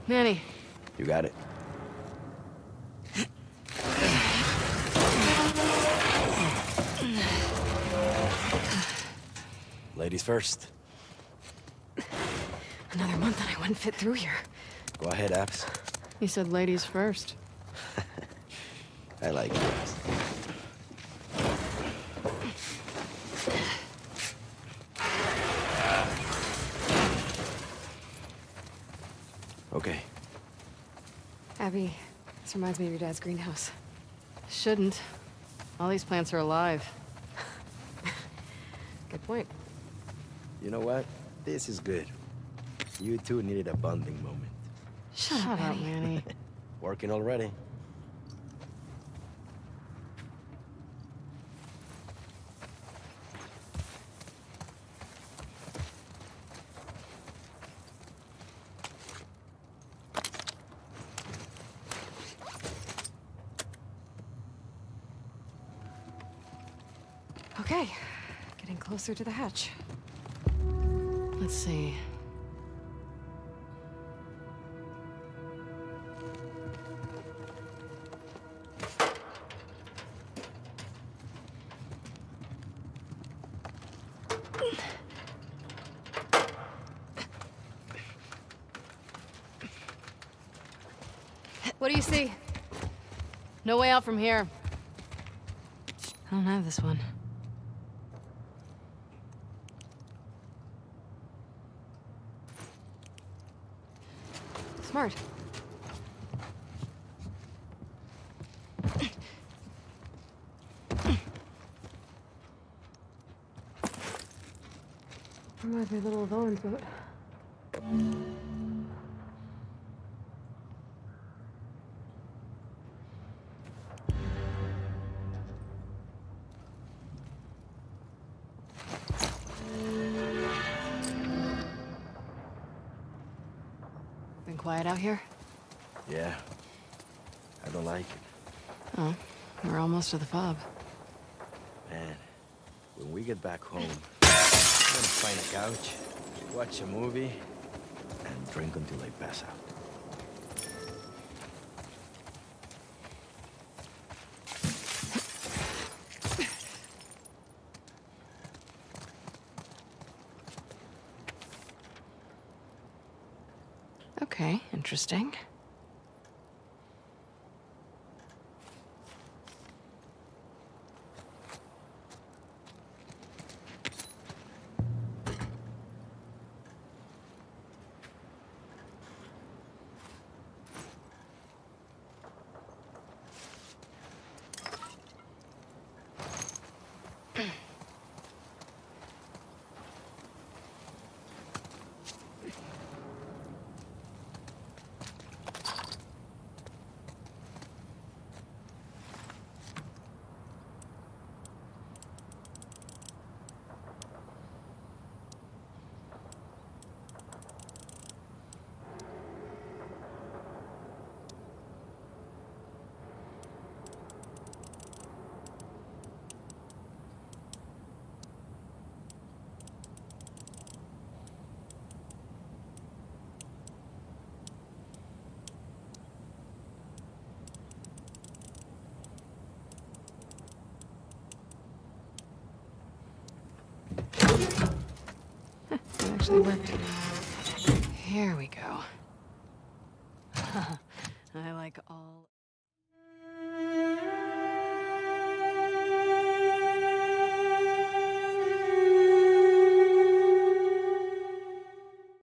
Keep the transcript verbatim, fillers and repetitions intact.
Manny. You got it. Ladies first. Another month and I wouldn't fit through here. Go ahead, Abs. You said ladies first. I like it. Okay. Abby, this reminds me of your dad's greenhouse. Shouldn't. All these plants are alive. Good point. You know what? This is good. You two needed a bonding moment. Shut, Shut up, Manny. Manny. Working already. Okay, getting closer to the hatch. Let's see. What do you see? No way out from here. I don't have this one. Smart. Reminds me a little of Owen's boat. Been quiet out here? Yeah. I don't like it. Oh, we're almost to the fob. Man, when we get back home, I'm gonna find a couch, watch a movie, and drink until I pass out. Okay, interesting. It actually worked. Here we go. I like all...